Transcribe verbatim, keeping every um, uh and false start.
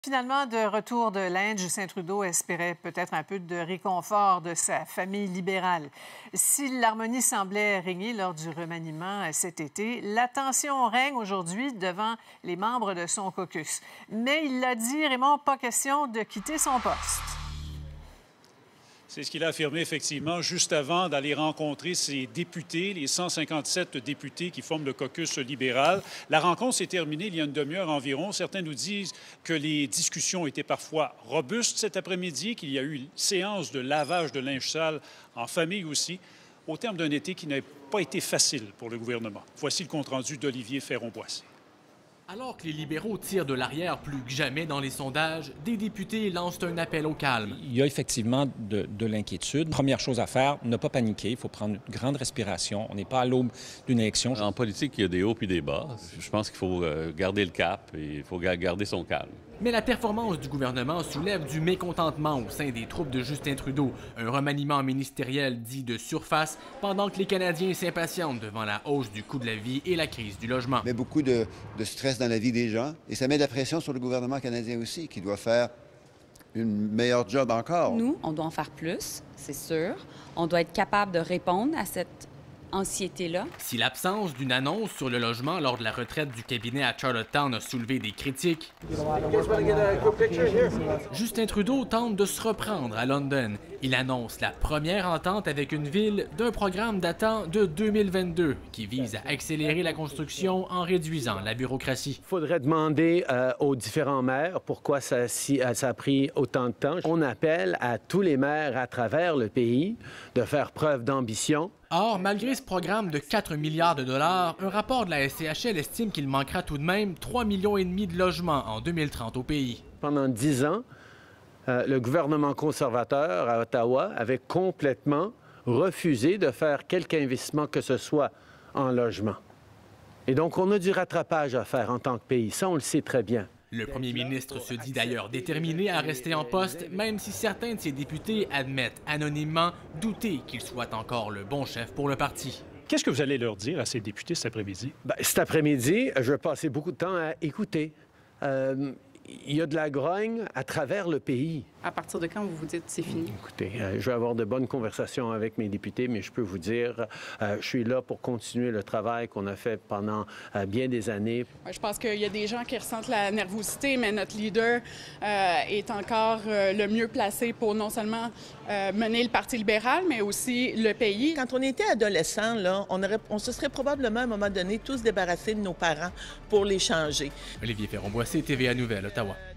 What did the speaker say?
Finalement, de retour de l'Inde, Justin Trudeau espérait peut-être un peu de réconfort de sa famille libérale. Si l'harmonie semblait régner lors du remaniement cet été, la tension règne aujourd'hui devant les membres de son caucus. Mais il l'a dit, Raymond, pas question de quitter son poste. C'est ce qu'il a affirmé effectivement juste avant d'aller rencontrer ses députés, les cent cinquante-sept députés qui forment le caucus libéral. La rencontre s'est terminée il y a une demi-heure environ. Certains nous disent que les discussions étaient parfois robustes cet après-midi, qu'il y a eu une séance de lavage de linge sale en famille aussi, au terme d'un été qui n'a pas été facile pour le gouvernement. Voici le compte-rendu d'Olivier Ferron-Boissé. Alors que les libéraux tirent de l'arrière plus que jamais dans les sondages, des députés lancent un appel au calme. Il y a effectivement de, de l'inquiétude. Première chose à faire, ne pas paniquer. Il faut prendre une grande respiration. On n'est pas à l'aube d'une élection. En politique, il y a des hauts et des bas. Je pense qu'il faut garder le cap et il faut garder son calme. Mais la performance du gouvernement soulève du mécontentement au sein des troupes de Justin Trudeau. Un remaniement ministériel dit de surface, pendant que les Canadiens s'impatientent devant la hausse du coût de la vie et la crise du logement. Mais beaucoup de, de stress dans la vie des gens et ça met de la pression sur le gouvernement canadien aussi, qui doit faire une meilleure job encore. Nous, on doit en faire plus, c'est sûr. On doit être capable de répondre à cette anxiété-là. Si l'absence d'une annonce sur le logement lors de la retraite du cabinet à Charlottetown a soulevé des critiques, Justin Trudeau tente de se reprendre à London. Il annonce la première entente avec une ville d'un programme datant de deux mille vingt-deux qui vise à accélérer la construction en réduisant la bureaucratie. Il faudrait demander euh, aux différents maires pourquoi ça, si, ça a pris autant de temps. On appelle à tous les maires à travers le pays de faire preuve d'ambition. Or, malgré ce programme de quatre milliards de dollars, un rapport de la S C H L estime qu'il manquera tout de même trois millions et demi de logements en deux mille trente au pays. Pendant dix ans, euh, le gouvernement conservateur à Ottawa avait complètement refusé de faire quelque investissement que ce soit en logement. Et donc, on a du rattrapage à faire en tant que pays. Ça, on le sait très bien. Le premier ministre se dit d'ailleurs déterminé à rester en poste, même si certains de ses députés admettent anonymement douter qu'il soit encore le bon chef pour le parti. Qu'est-ce que vous allez leur dire à ces députés cet après-midi? Bien, cet après-midi, je vais passer beaucoup de temps à écouter. Euh, il y a de la grogne à travers le pays. À partir de quand vous vous dites c'est fini? Écoutez, euh, je vais avoir de bonnes conversations avec mes députés, mais je peux vous dire, euh, je suis là pour continuer le travail qu'on a fait pendant euh, bien des années. Je pense qu'il y a des gens qui ressentent la nervosité, mais notre leader euh, est encore euh, le mieux placé pour non seulement euh, mener le Parti libéral, mais aussi le pays. Quand on était adolescents, là, on, aurait, on se serait probablement à un moment donné tous débarrassés de nos parents pour les changer. Olivier Ferron-Boissé, T V A Nouvelles, Ottawa.